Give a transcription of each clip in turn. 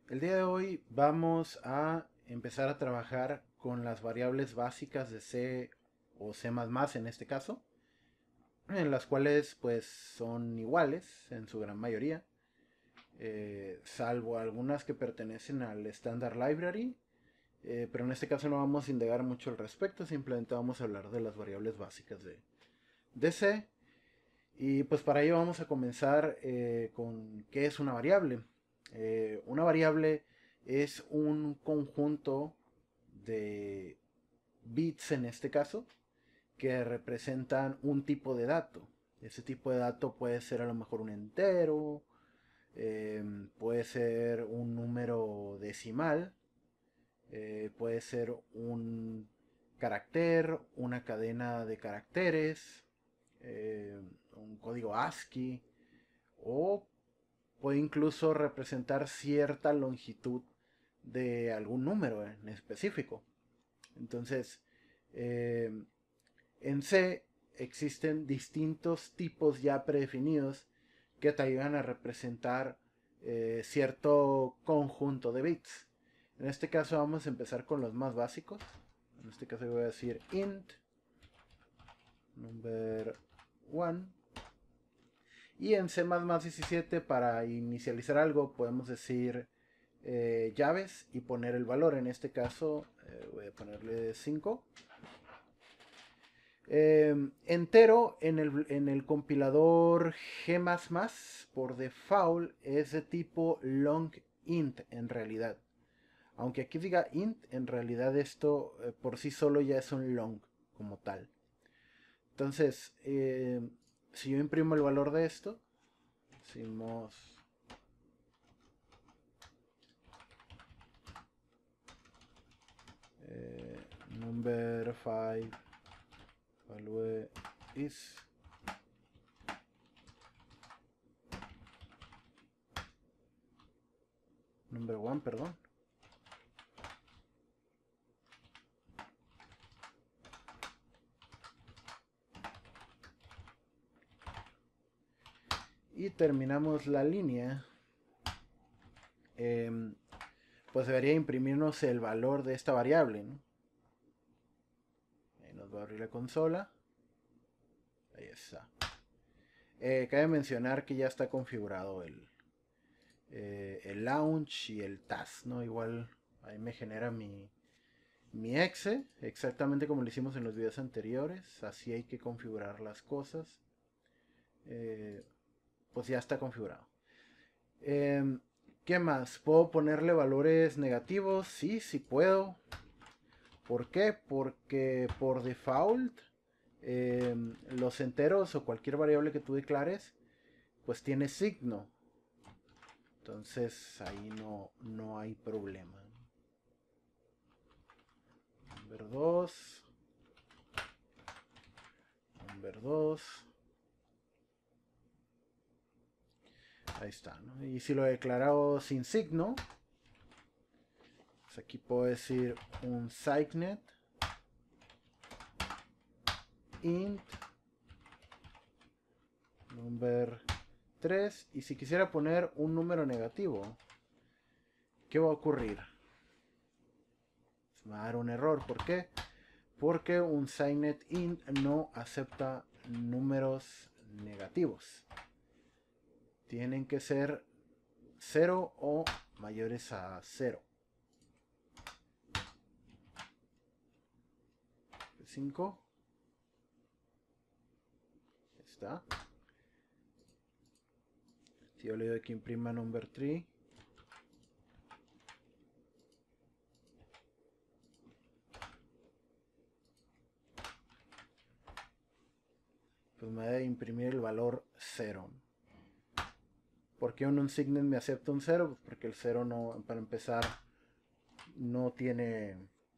El día de hoy vamos a empezar a trabajar con las variables básicas de C o C++ en este caso, en las cuales pues son iguales en su gran mayoría, salvo algunas que pertenecen al Standard Library, pero en este caso no vamos a indagar mucho al respecto, simplemente vamos a hablar de las variables básicas de C. Y pues para ello vamos a comenzar con qué es una variable. Una variable es un conjunto de bits en este caso que representan un tipo de dato. Ese tipo de dato puede ser a lo mejor un entero, puede ser un número decimal, puede ser un carácter, una cadena de caracteres, un código ASCII, o puede incluso representar cierta longitud de algún número en específico. Entonces, eh, en C existen distintos tipos ya predefinidos que te ayudan a representar cierto conjunto de bits. En este caso vamos a empezar con los más básicos. En este caso voy a decir int number 1. Y en C++17 para inicializar algo podemos decir llaves y poner el valor. En este caso voy a ponerle 5. Entero en el compilador G++ por default es de tipo long int en realidad. Aunque aquí diga int, en realidad esto por sí solo ya es un long como tal. Entonces, si yo imprimo el valor de esto, decimos number 5 value is number 1, perdón. Y terminamos la línea. Pues debería imprimirnos el valor de esta variable, ¿no? Ahí nos va a abrir la consola. Ahí está. Cabe mencionar que ya está configurado el launch y el task, ¿no? Igual ahí me genera mi exe, exactamente como lo hicimos en los videos anteriores. Así hay que configurar las cosas. Eh, pues ya está configurado. ¿Qué más? ¿Puedo ponerle valores negativos? Sí, sí puedo. ¿Por qué? Porque por default los enteros o cualquier variable que tú declares pues tiene signo. Entonces ahí no hay problema. Number 2. Number 2. Ahí está, ¿no? Y si lo he declarado sin signo, pues aquí puedo decir un signet int number 3. Y si quisiera poner un número negativo, ¿qué va a ocurrir? Se me va a dar un error. ¿Por qué? Porque un signet int no acepta números negativos. Tienen que ser 0 o mayores a 0. 5. Está. Si yo le doy que imprima number 3, pues me debe imprimir el valor 0. ¿Por qué un unsignet me acepta un 0? Pues porque el 0 no, para empezar, no tiene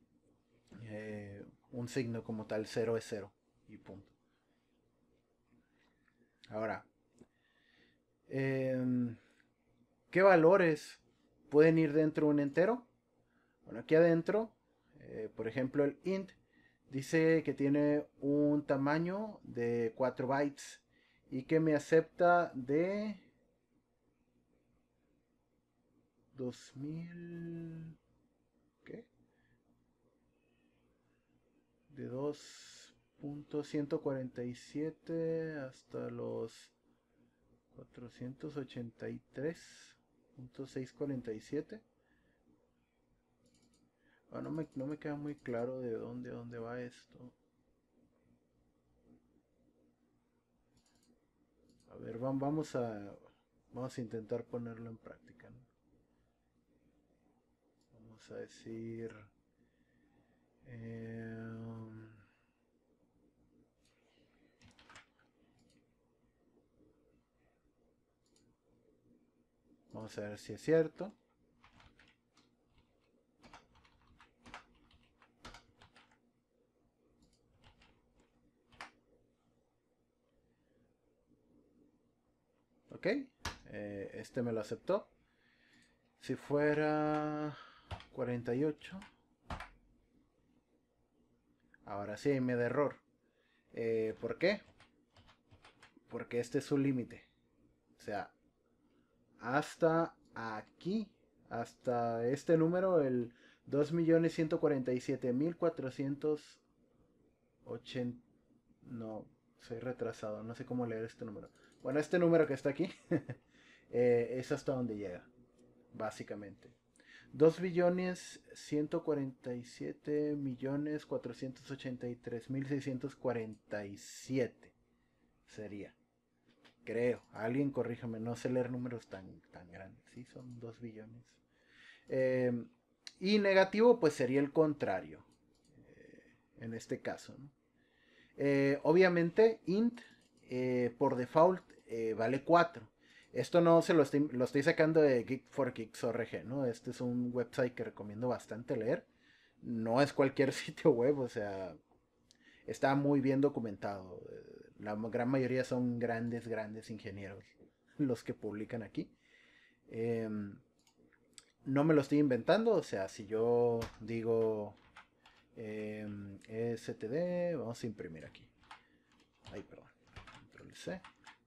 un signo como tal. 0 es 0 y punto. Ahora, ¿qué valores pueden ir dentro de un entero? Bueno, aquí adentro, por ejemplo, el int dice que tiene un tamaño de 4 bytes y que me acepta de 2000... ¿Qué? De 2.147 hasta los 483.647. No me queda muy claro de dónde va esto. A ver, vamos a intentar ponerlo en práctica, ¿no? Vamos a decir... vamos a ver si es cierto. Ok, este me lo aceptó. Si fuera 48, ahora sí me da error. ¿Por qué? Porque este es su límite. O sea, hasta aquí, hasta este número, el 2.147.480. No, soy retrasado, no sé cómo leer este número. Bueno, este número que está aquí es hasta donde llega, básicamente. 2.147.483.647 sería. Creo, alguien corríjame, no sé leer números tan grandes. Sí, son 2 billones. Y negativo, pues sería el contrario. En este caso, ¿no? Obviamente, int por default vale 4. Esto no se lo estoy sacando de Geek4Geeks.org, ¿no? Este es un website que recomiendo bastante leer. No es cualquier sitio web, o sea, está muy bien documentado. La gran mayoría son grandes ingenieros los que publican aquí. No me lo estoy inventando, o sea, si yo digo std, vamos a imprimir aquí. Ay, perdón. Control C.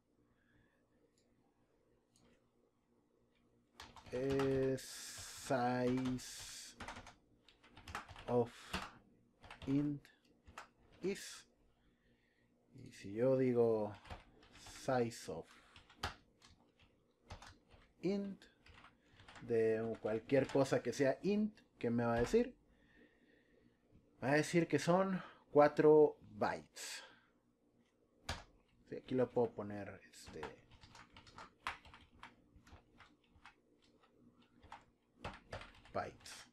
Size of int is. Y si yo digo size of int de cualquier cosa que sea int, ¿qué me va a decir? Va a decir que son 4 bytes. Sí, aquí lo puedo poner bytes.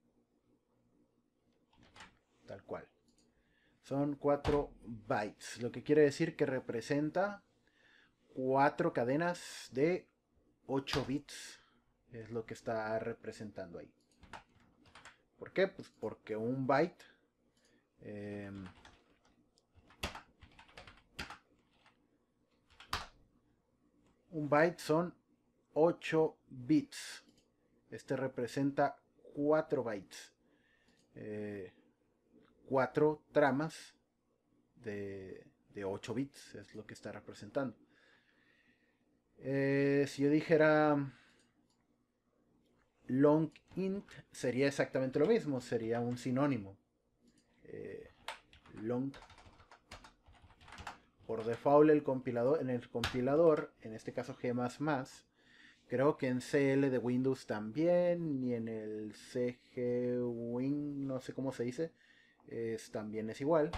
Tal cual. Son 4 bytes. Lo que quiere decir que representa 4 cadenas de 8 bits. Es lo que está representando ahí. ¿Por qué? Pues porque un byte son 8 bits. Este representa 4 bytes. 4 tramas de 8 bits es lo que está representando. Si yo dijera long int, sería exactamente lo mismo, sería un sinónimo. Long. Por default en el compilador, en este caso G++, creo que en CL de Windows también, y en el CGWin, no sé cómo se dice, también es igual.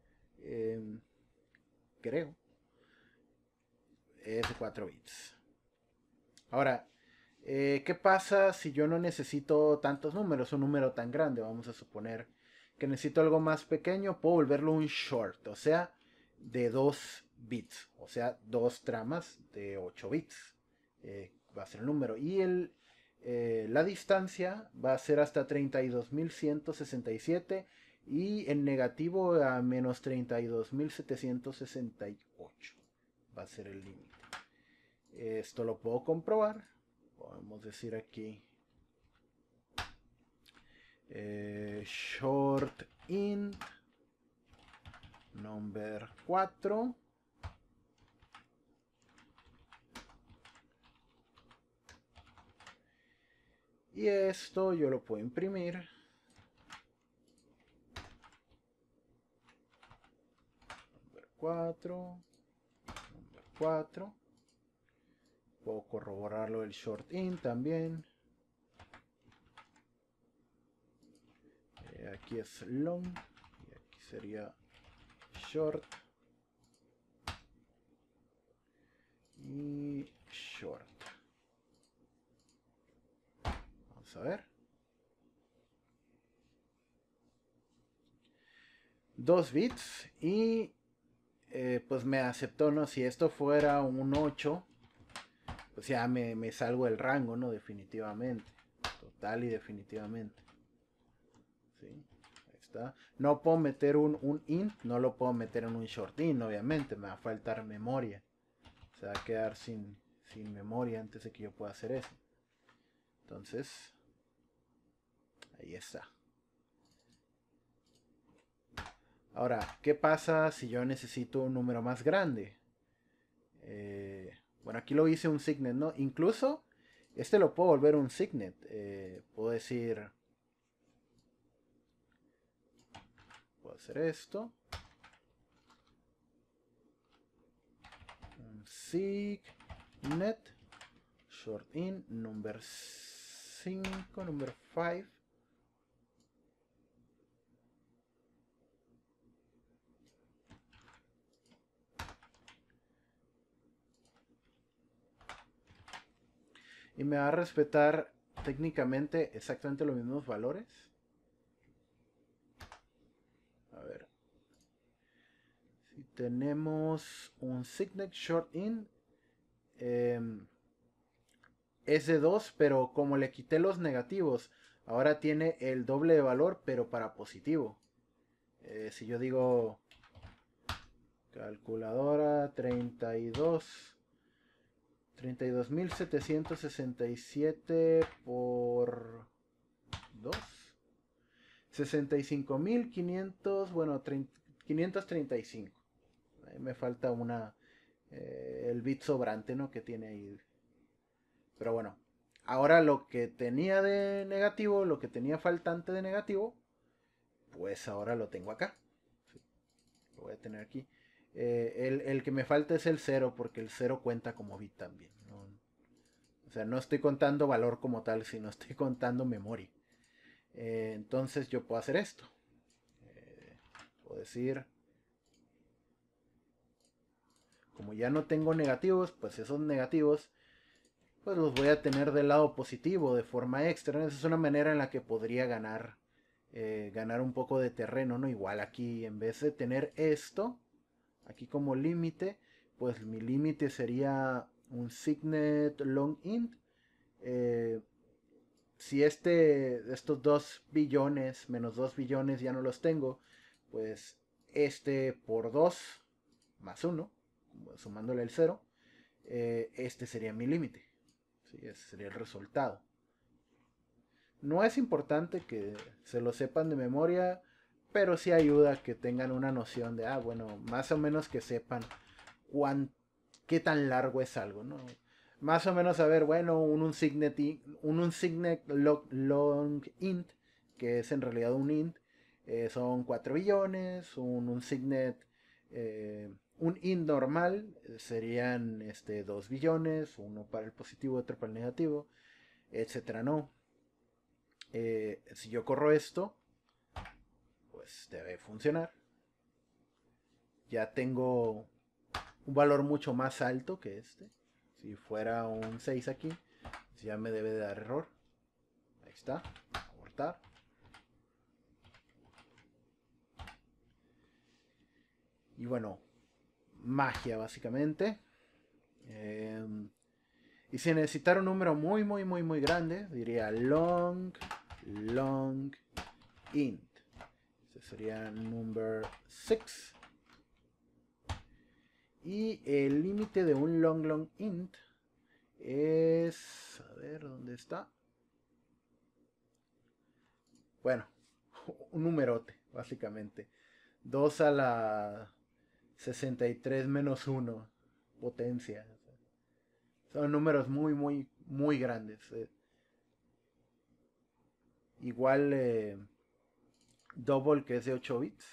Creo. Es de 4 bits. Ahora, ¿qué pasa si yo no necesito tantos números, un número tan grande? Vamos a suponer que necesito algo más pequeño, puedo volverlo un short, o sea, de 2 bits, o sea, 2 tramas de 8 bits. Va a ser el número. Y la distancia va a ser hasta 32.167 y en negativo a menos 32.768. Va a ser el límite. Esto lo puedo comprobar. Podemos decir aquí short int number 4 Y esto yo lo puedo imprimir. Number 4. Number 4. Puedo corroborarlo del short in también. Aquí es long. Y aquí sería short. Y short. Vamos a ver. 2 bits. Y pues me aceptó, ¿no? Si esto fuera un 8, pues ya me salgo del rango, ¿no? Definitivamente. Total y definitivamente. ¿Sí? Ahí está. No puedo meter un int, no lo puedo meter en un short int, obviamente. Me va a faltar memoria. Se va a quedar sin memoria antes de que yo pueda hacer eso. Entonces, ahí está. Ahora, ¿qué pasa si yo necesito un número más grande? Bueno, aquí lo hice un signet, ¿no? Incluso, este lo puedo volver un signet. Puedo decir... Puedo hacer esto. Un signet. Short in. Number 5. Number 5. Y me va a respetar técnicamente exactamente los mismos valores. A ver. Si tenemos un signet short in. Es de 2, pero como le quité los negativos, ahora tiene el doble de valor, pero para positivo. Si yo digo calculadora 32.767 por 2, 65.500, bueno, 535. Ahí me falta el bit sobrante, ¿no? Que tiene ahí. Pero bueno, ahora lo que tenía de negativo, lo que tenía faltante de negativo, pues ahora lo tengo acá. Sí, lo voy a tener aquí. El que me falta es el 0, porque el 0 cuenta como bit también, ¿no? O sea, no estoy contando valor como tal, sino estoy contando memoria. Entonces yo puedo hacer esto. Puedo decir, como ya no tengo negativos, pues esos negativos pues los voy a tener del lado positivo de forma extra. Esa es una manera en la que podría ganar un poco de terreno, ¿no? Igual aquí, en vez de tener esto, aquí como límite, pues mi límite sería un signet long int. Eh, si estos 2 billones menos 2 billones ya no los tengo, pues este por 2 más 1, sumándole el 0, este sería mi límite. ¿Sí? Ese sería el resultado. No es importante que se lo sepan de memoria, pero sí ayuda a que tengan una noción de, bueno, más o menos que sepan qué tan largo es algo, ¿no? Más o menos saber, bueno, un signet long int, que es en realidad un int, son 4 billones, un signet, un int normal serían 2 billones, uno para el positivo, otro para el negativo, etcétera, ¿no? Si yo corro esto, pues debe funcionar. Ya tengo un valor mucho más alto que este. Si fuera un 6 aquí, ya me debe de dar error. Ahí está. Abortar. Y bueno, magia básicamente. Y si necesitara un número muy grande, diría long int. Ese sería number 6. Y el límite de un long int es... A ver, ¿dónde está? Bueno, un numerote, básicamente. 2 a la 63 menos 1 potencia. Son números muy grandes. Igual double, que es de 8 bits,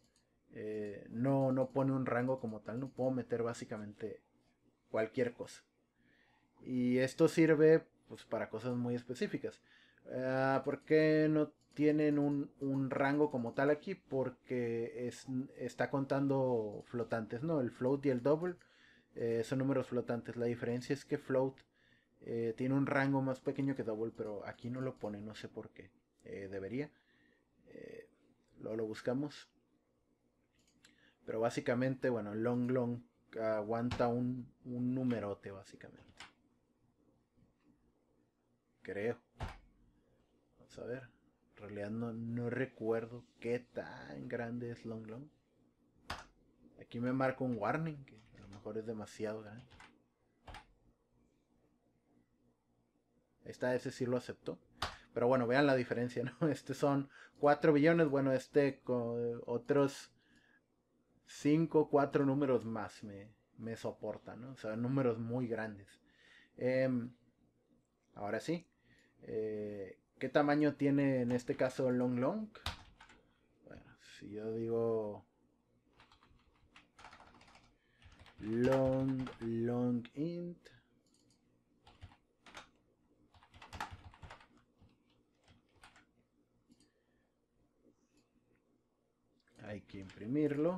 no pone un rango como tal, no puedo meter básicamente cualquier cosa. Y esto sirve pues para cosas muy específicas. ¿Por qué no tienen un rango como tal aquí? Porque está contando flotantes, ¿no? El float y el double son números flotantes. La diferencia es que float tiene un rango más pequeño que double, pero aquí no lo pone, no sé por qué. Debería. Eh, Luego lo buscamos. Pero básicamente, bueno, long long aguanta un numerote, básicamente. Creo. Vamos a ver. En realidad no recuerdo qué tan grande es long long. Aquí me marca un warning, que a lo mejor es demasiado grande. Ese sí lo aceptó. Pero bueno, vean la diferencia, ¿no? Este son 4 billones. Bueno, este con otros 5, 4 números más me soporta, ¿no? O sea, números muy grandes. Ahora sí. ¿Qué tamaño tiene en este caso long long? Bueno, si yo digo long long int, hay que imprimirlo.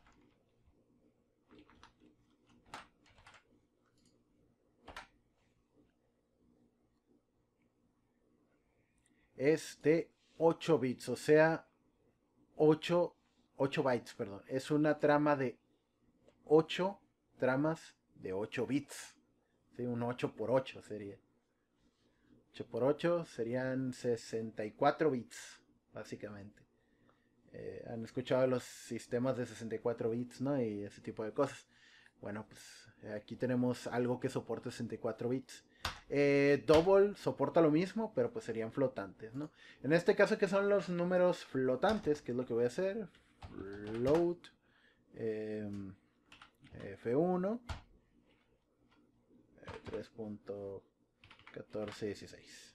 Es de 8 bits, o sea, 8 bytes, perdón. Es una trama de 8 tramas de 8 bits. ¿Sí? Un 8 por 8 sería. 8 por 8 serían 64 bits, básicamente. Han escuchado los sistemas de 64 bits, ¿no? Y ese tipo de cosas. Bueno, pues aquí tenemos algo que soporta 64 bits. Double soporta lo mismo, pero pues serían flotantes, ¿no? En este caso, que son los números flotantes, que es lo que voy a hacer. Float F1 3.1416.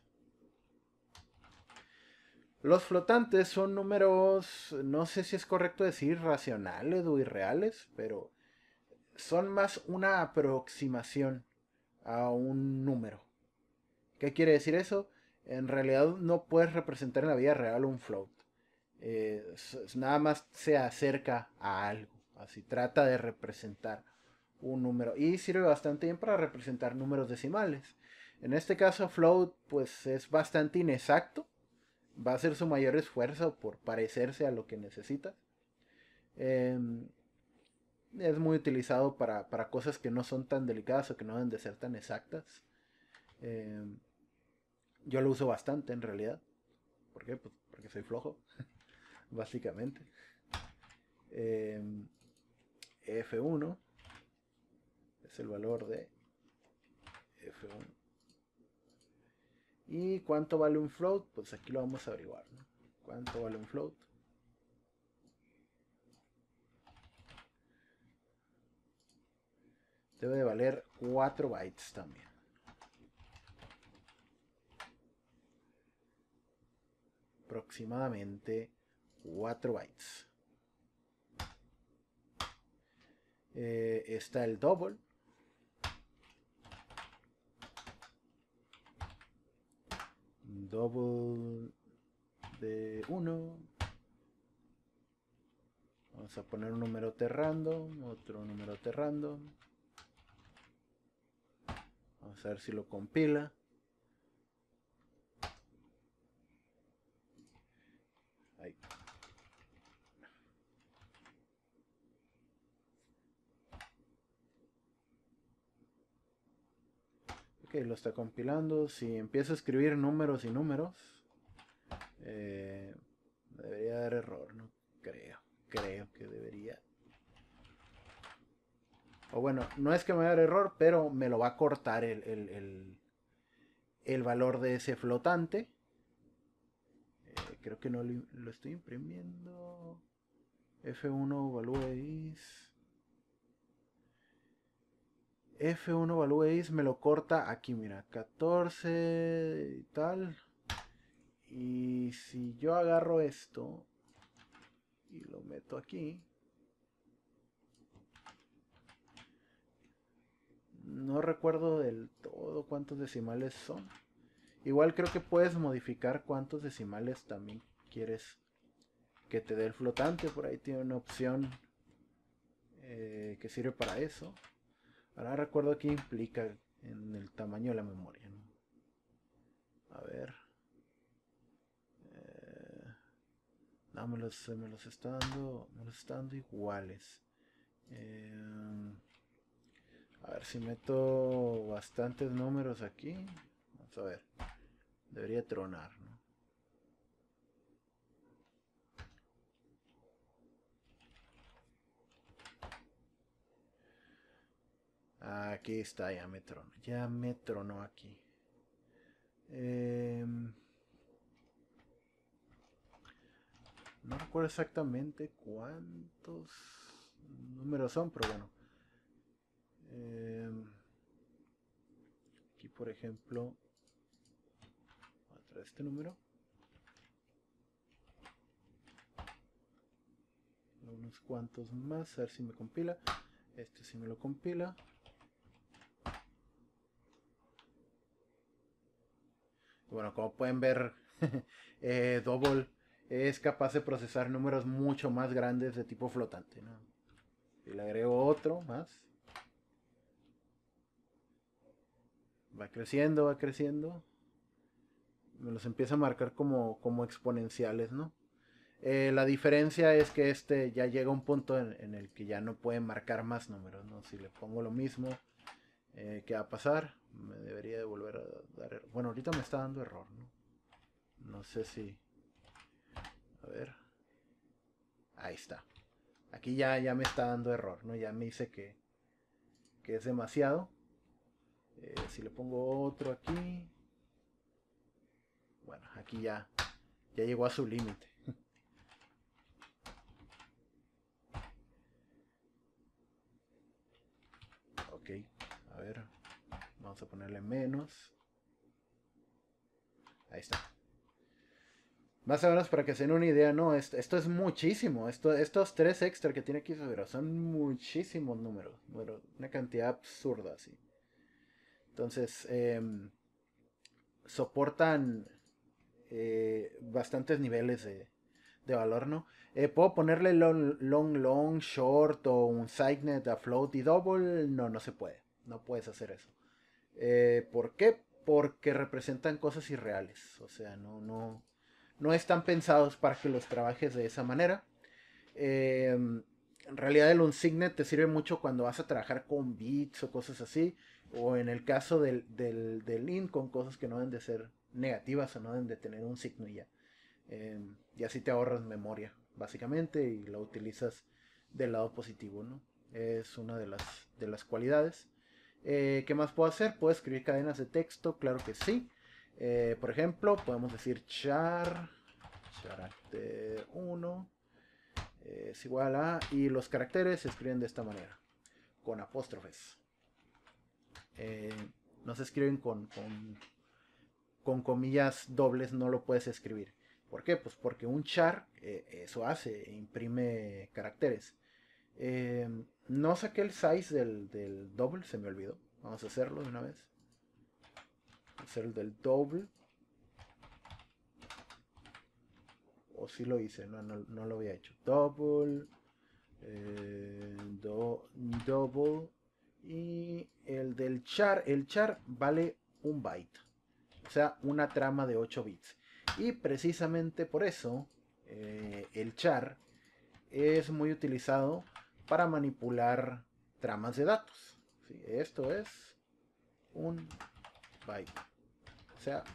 Los flotantes son números, no sé si es correcto decir racionales o irreales, pero son más una aproximación a un número. ¿Qué quiere decir eso? En realidad no puedes representar en la vida real un float. Nada más se acerca a algo. Así trata de representar un número. Y sirve bastante bien para representar números decimales. En este caso, float pues es bastante inexacto. Va a hacer su mayor esfuerzo por parecerse a lo que necesitas. Eh, es muy utilizado para cosas que no son tan delicadas o que no deben de ser tan exactas. Eh, yo lo uso bastante en realidad. ¿Por qué? Pues porque soy flojo, básicamente. Eh, F1 es el valor de F1. ¿Y cuánto vale un float? Pues aquí lo vamos a averiguar, ¿no? ¿Cuánto vale un float? Debe de valer 4 bytes también. Aproximadamente 4 bytes. Está el double. Double de 1. Vamos a poner un número random, otro número random. Vamos a ver si lo compila. Ahí. Ok, lo está compilando. Si empiezo a escribir números y números, debería dar error, ¿no? Creo que debería. O bueno, no es que me va a dar error, pero me lo va a cortar el valor de ese flotante. Creo que no lo estoy imprimiendo. F1 value is. F1 value is me lo corta aquí, mira, 14 y tal. Y si yo agarro esto y lo meto aquí, no recuerdo del todo cuántos decimales son. Igual creo que puedes modificar cuántos decimales también quieres que te dé el flotante. Por ahí tiene una opción que sirve para eso. Ahora recuerdo qué implica en el tamaño de la memoria, ¿no? A ver. No, me los está dando. Me los está dando iguales. A ver si meto bastantes números aquí. Vamos a ver. Debería tronar, ¿no? Aquí está, ya me tronó. Ya me tronó aquí. No recuerdo exactamente cuántos números son, pero bueno. Aquí, por ejemplo, voy a traer este número. Unos cuantos más, a ver si me compila. Este sí me lo compila. Bueno, como pueden ver, Double es capaz de procesar números mucho más grandes de tipo flotante, ¿no? Si le agrego otro más, va creciendo, va creciendo. Me los empieza a marcar como exponenciales, ¿no? La diferencia es que este ya llega a un punto en el que ya no puede marcar más números, ¿no? Si le pongo lo mismo, ¿qué va a pasar? Me debería de volver a dar error. Bueno, ahorita me está dando error, ¿no? No sé si... A ver. Ahí está. Aquí ya me está dando error, ¿no? Ya me dice que es demasiado. Si le pongo otro aquí... Bueno, aquí ya llegó a su límite. Ok, a ver. Vamos a ponerle menos. Ahí está. Más o menos para que se den una idea, no, esto es muchísimo. Estos tres extra que tiene aquí son muchísimos números. Bueno, una cantidad absurda, sí. Entonces, soportan bastantes niveles de valor, ¿no? Puedo ponerle long, short o un signet a float y double. No, no se puede. No puedes hacer eso. ¿Por qué? Porque representan cosas irreales. O sea, no están pensados para que los trabajes de esa manera. En realidad el unsignet te sirve mucho cuando vas a trabajar con bits o cosas así. O en el caso del int con cosas que no deben de ser negativas o no deben de tener un signo y ya. Y así te ahorras memoria, básicamente, y lo utilizas del lado positivo, ¿no? Es una de las cualidades. ¿Qué más puedo hacer? ¿Puedo escribir cadenas de texto? Claro que sí. Por ejemplo, podemos decir character 1 es igual a... Y los caracteres se escriben de esta manera, con apóstrofes. No se escriben con comillas dobles, no lo puedes escribir. ¿Por qué? Pues porque un char eso hace, imprime caracteres. No saqué el size del double, se me olvidó. Vamos a hacerlo de una vez. Hacer el del double. O si lo hice, no lo había hecho. Double. Double. Y el del char. El char vale un byte. O sea, una trama de 8 bits. Y precisamente por eso el char es muy utilizado para manipular tramas de datos. ¿Sí? Esto es un byte. O sea,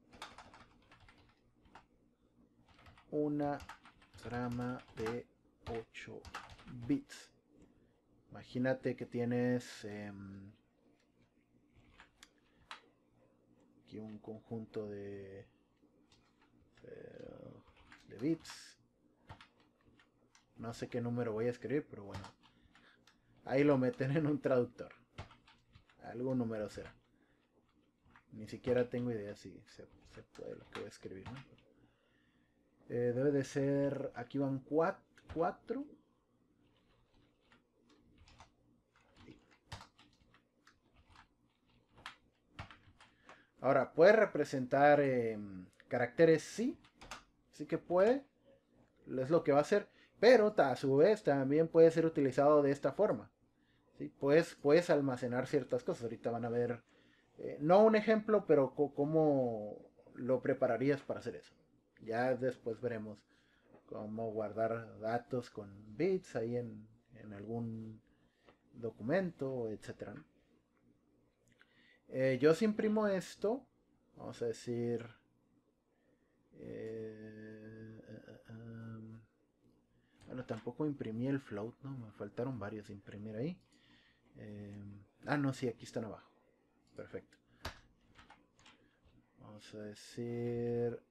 una trama de 8 bits. Imagínate que tienes aquí un conjunto de bits. No sé qué número voy a escribir, pero bueno. Ahí lo meten en un traductor. Algún número será. Ni siquiera tengo idea si se puede lo que voy a escribir, ¿no? Debe de ser, aquí van 4. Ahora, puede representar caracteres, sí, sí que puede, es lo que va a hacer, pero a su vez también puede ser utilizado de esta forma. ¿Sí? Puedes almacenar ciertas cosas. Ahorita van a ver, no un ejemplo, pero cómo lo prepararías para hacer eso. Ya después veremos cómo guardar datos con bits ahí en algún documento, etcétera. Yo si imprimo esto, vamos a decir, bueno, tampoco imprimí el float, ¿no? Me faltaron varios imprimir ahí. No, sí, aquí están abajo. Perfecto. Vamos a decir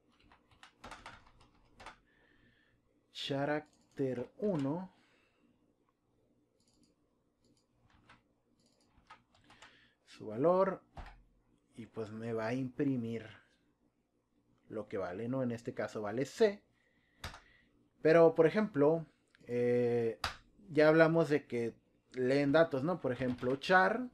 character 1. Su valor. Y pues me va a imprimir lo que vale, ¿no? En este caso vale C. Pero, por ejemplo, ya hablamos de que leen datos, ¿no? Por ejemplo, char.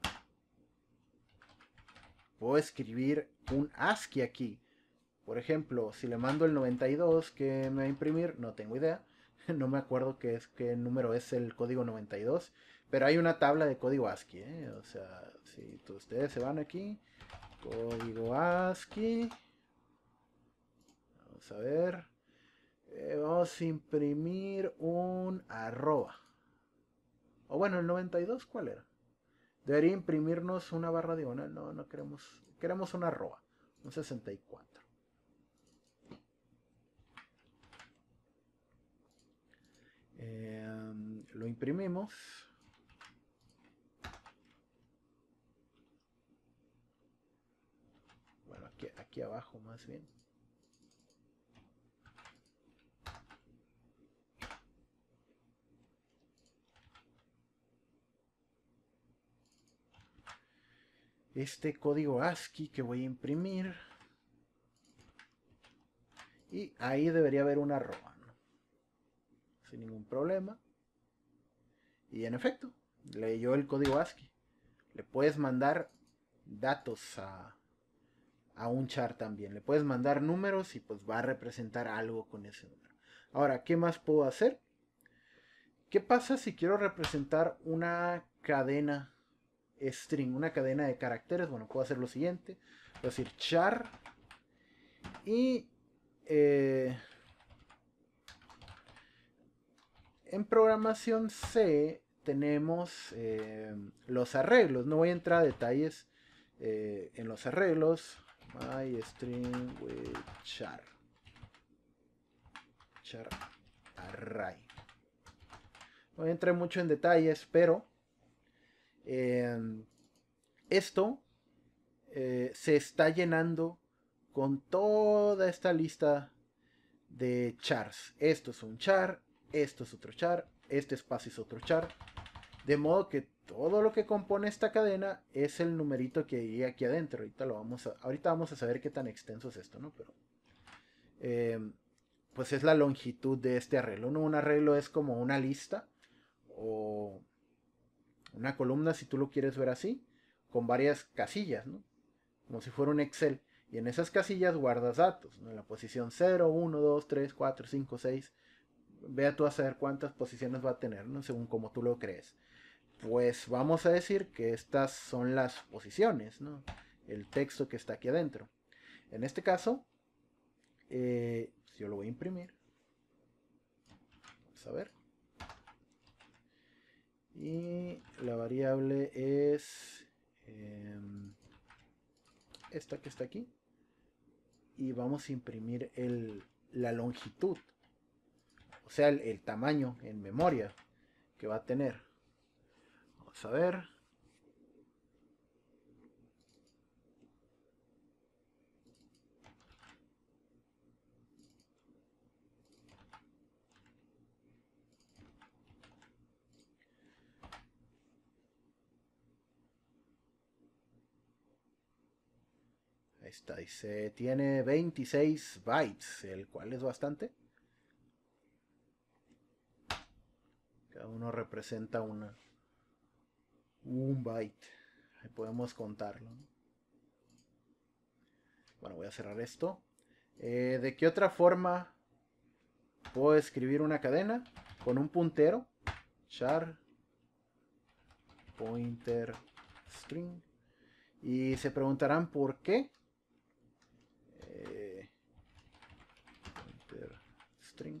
Puedo escribir un ASCII aquí. Por ejemplo, si le mando el 92 que me va a imprimir, no tengo idea. No me acuerdo qué número es el código 92. Pero hay una tabla de código ASCII, ¿eh? O sea, si ustedes se van aquí, código ASCII. Vamos a ver. Vamos a imprimir un arroba. O bueno, el 92, ¿cuál era? Debería imprimirnos una barra diagonal. No, no queremos. Queremos una arroba. Un 64. Lo imprimimos. Bueno, aquí abajo más bien. Este código ASCII que voy a imprimir. Y ahí debería haber una arroba, ¿no? Sin ningún problema. Y en efecto, leyó el código ASCII. Le puedes mandar datos a un char también. Le puedes mandar números y pues va a representar algo con ese número. Ahora, ¿qué más puedo hacer? ¿Qué pasa si quiero representar una cadena string, una cadena de caracteres? Bueno, puedo hacer lo siguiente. Puedo decir char y en programación C tenemos los arreglos. No voy a entrar a detalles en los arreglos. My string with char. Char array. No voy a entrar mucho en detalles, pero esto se está llenando con toda esta lista de chars. Esto es un char, esto es otro char, este espacio es otro char. De modo que todo lo que compone esta cadena es el numerito que hay aquí adentro. Ahorita vamos a saber qué tan extenso es esto, ¿no? Pero pues es la longitud de este arreglo, ¿no? Un arreglo es como una lista o una columna, si tú lo quieres ver así, con varias casillas, ¿no? Como si fuera un Excel. Y en esas casillas guardas datos, ¿no? En la posición 0, 1, 2, 3, 4, 5, 6. Vea tú a saber cuántas posiciones va a tener, ¿no? Según como tú lo crees. Pues vamos a decir que estas son las posiciones, ¿no? El texto que está aquí adentro. En este caso, yo lo voy a imprimir. Vamos a ver. Y la variable es esta que está aquí. Y vamos a imprimir la longitud. O sea, el tamaño en memoria que va a tener. Vamos a ver. Ahí está, dice, tiene 26 bytes, el cual es bastante. Cada uno representa un byte. Ahí podemos contarlo, ¿no? Bueno, voy a cerrar esto. ¿De qué otra forma puedo escribir una cadena? Con un puntero. Char pointer string. Y se preguntarán por qué. Pointer string.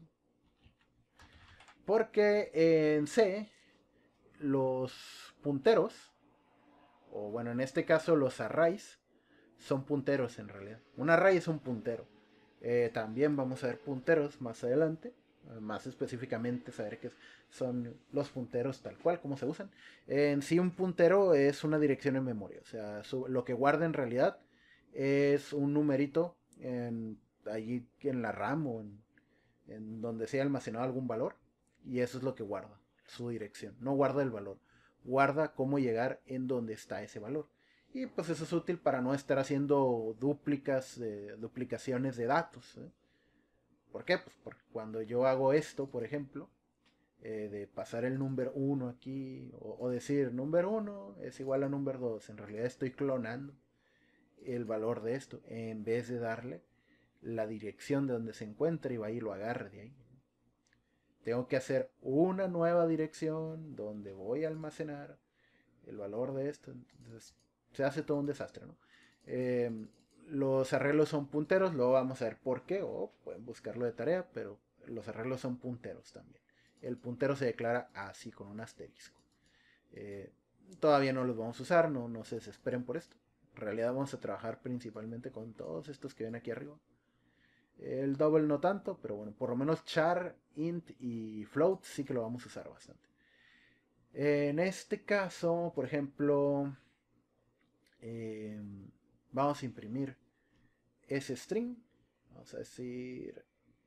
Porque en C los punteros, o bueno, en este caso los arrays, son punteros en realidad. Un array es un puntero. También vamos a ver punteros más adelante. Más específicamente saber qué son los punteros tal cual, cómo se usan. En sí un puntero es una dirección en memoria. O sea, lo que guarda en realidad es un numerito allí en la RAM o en donde sea almacenado algún valor. Y eso es lo que guarda, su dirección. No guarda el valor, guarda cómo llegar en donde está ese valor. Y pues eso es útil para no estar haciendo duplicaciones de datos, ¿eh? ¿Por qué? Pues porque cuando yo hago esto, por ejemplo, de pasar el número 1 aquí, o decir número 1 es igual a número 2, en realidad estoy clonando el valor de esto, en vez de darle la dirección de donde se encuentra y va y lo agarre de ahí. Tengo que hacer una nueva dirección donde voy a almacenar el valor de esto. Entonces se hace todo un desastre, ¿no? Los arreglos son punteros, luego vamos a ver por qué, o pueden buscarlo de tarea, pero los arreglos son punteros también. El puntero se declara así con un asterisco. Eh, Todavía no los vamos a usar, no se desesperen por esto. En realidad vamos a trabajar principalmente con todos estos que ven aquí arriba. El double no tanto, pero bueno, por lo menos char, int y float sí que lo vamos a usar bastante. En este caso, por ejemplo, eh, vamos a imprimir ese string. Vamos a decir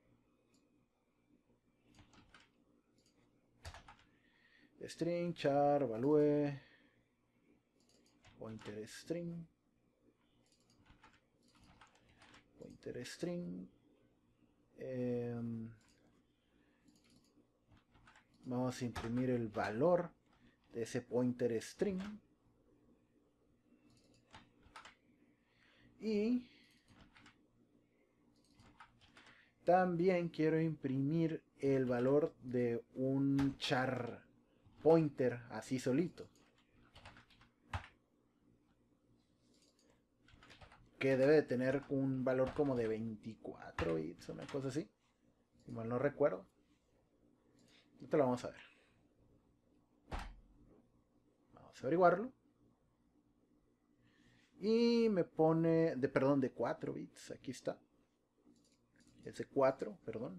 string char value pointer string vamos a imprimir el valor de ese pointer string y también quiero imprimir el valor de un char pointer así solito, que debe de tener un valor como de 24 bits, una cosa así, si mal no recuerdo. Esto lo vamos a ver. Vamos a averiguarlo. Y me pone, de 4 bits, aquí está. Ese 4, perdón.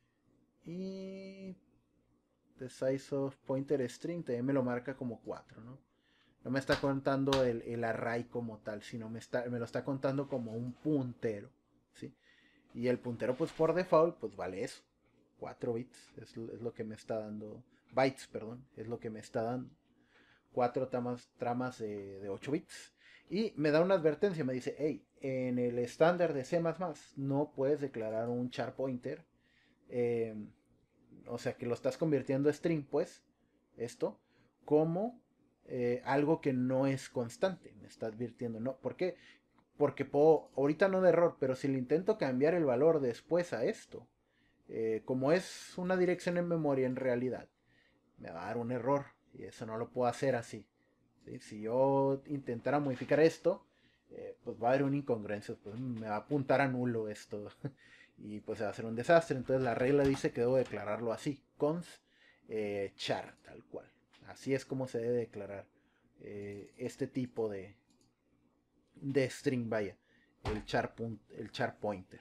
Y the size of pointer string también me lo marca como 4, ¿no? No me está contando el array como tal, sino me lo está contando como un puntero, ¿sí? Y el puntero, pues por default, pues vale eso. 4 bits es lo que me está dando. Bytes, perdón, es lo que me está dando. 4 tramas de 8 bits. Y me da una advertencia, me dice, hey, en el estándar de C++ no puedes declarar un char pointer. eh, o sea, que lo estás convirtiendo a string, pues, esto, como algo que no es constante. Me está advirtiendo, ¿no? ¿Por qué? Porque puedo, ahorita no de error, pero si le intento cambiar el valor después a esto, como es una dirección en memoria en realidad, me va a dar un error. Y eso no lo puedo hacer así. ¿Sí? Si yo intentara modificar esto, pues va a haber una incongruencia. Pues me va a apuntar a nulo esto. Y pues va a ser un desastre. Entonces la regla dice que debo declararlo así. Const char, tal cual. Así es como se debe declarar este tipo de string, vaya. El char pointer.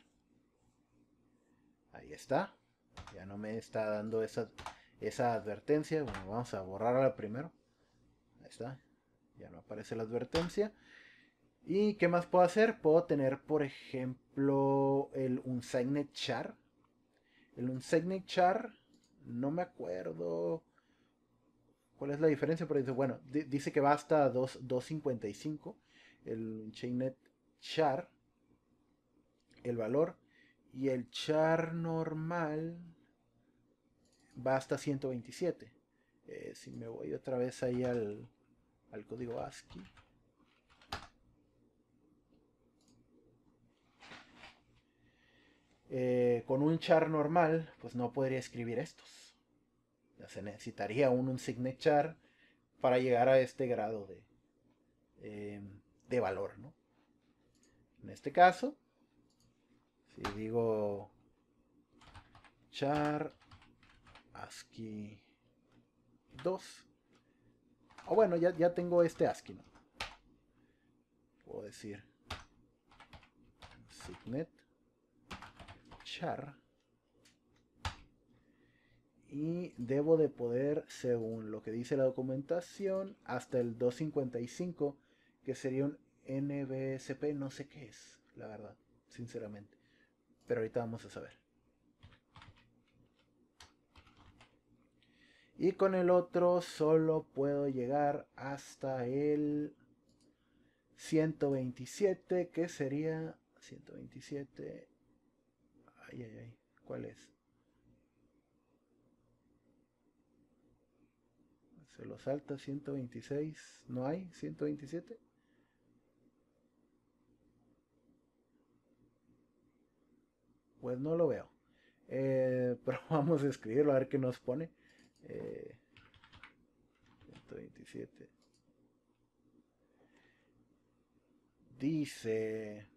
Ahí está. Ya no me está dando esa advertencia. Bueno, vamos a borrarla primero. Ahí está. Ya no aparece la advertencia. ¿Y qué más puedo hacer? Puedo tener, por ejemplo, el unsigned char. El unsigned char, no me acuerdo cuál es la diferencia, pero dice, bueno, dice que va hasta 255. El unsigned char. el valor. Y el char normal va hasta 127. Si me voy otra vez ahí al código ASCII. Con un char normal, pues no podría escribir estos. Ya se necesitaría un signet char para llegar a este grado de valor, ¿no? En este caso, si digo char ASCII 2, o bueno, ya tengo este ASCII, ¿no? Puedo decir signet char y debo de poder, según lo que dice la documentación, hasta el 255, que sería un NBSP, no sé qué es, la verdad, sinceramente, pero ahorita vamos a saber. Y con el otro solo puedo llegar hasta el 127, que sería 127. Ay, ¿cuál es? Se lo salta 126. ¿No hay 127? Pues no lo veo. Pero vamos a escribirlo a ver qué nos pone. 127. Dice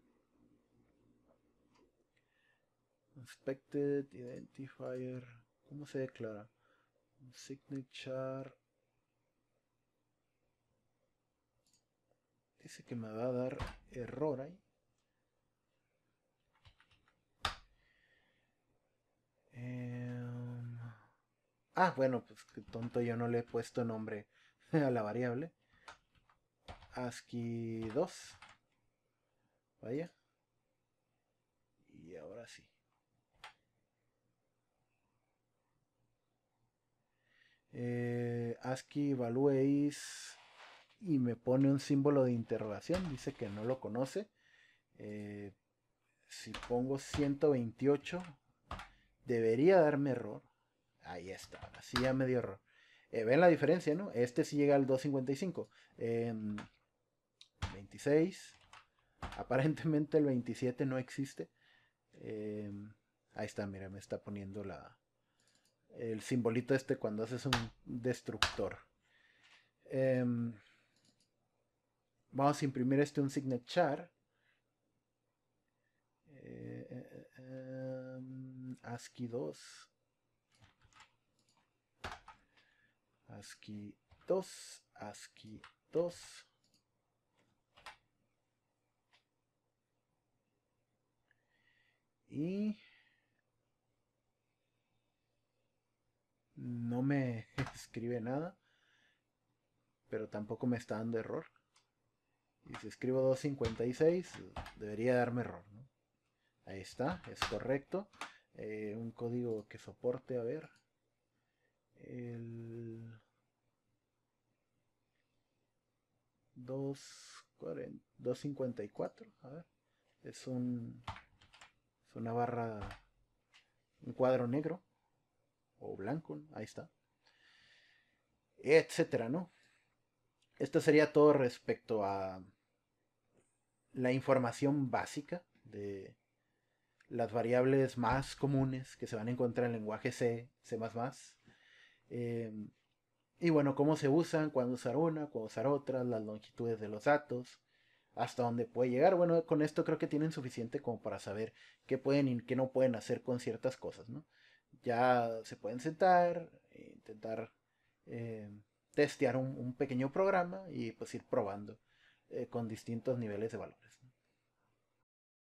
Inspected Identifier. ¿Cómo se declara? Signature. Dice que me va a dar error ahí. Bueno, pues qué tonto, yo no le he puesto nombre a la variable. ASCII 2. Vaya. Y ahora sí. ASCII value is. Y me pone un símbolo de interrogación. Dice que no lo conoce. Si pongo 128, debería darme error. Ahí está. Así ya me dio error. ¿Ven la diferencia, no? Este sí llega al 255. 26. Aparentemente el 27 no existe. Ahí está, mira, me está poniendo el simbolito este cuando haces un destructor. Vamos a imprimir un signet char. ASCII 2. ASCII 2. ASCII 2. Y no me escribe nada, pero tampoco me está dando error. Y si escribo 256, debería darme error, ¿no? Ahí está, es correcto. Un código que soporte, a ver. El 254, a ver. Es una barra, un cuadro negro o blanco, ahí está. Etcétera, ¿no? Esto sería todo respecto a la información básica de las variables más comunes que se van a encontrar en el lenguaje C, C++. Eh, y bueno, cómo se usan, cuándo usar una, cuándo usar otra, las longitudes de los datos, hasta dónde puede llegar. Bueno, con esto creo que tienen suficiente como para saber qué pueden y qué no pueden hacer con ciertas cosas, ¿no? Ya se pueden sentar, intentar eh, testear un pequeño programa y pues ir probando con distintos niveles de valores.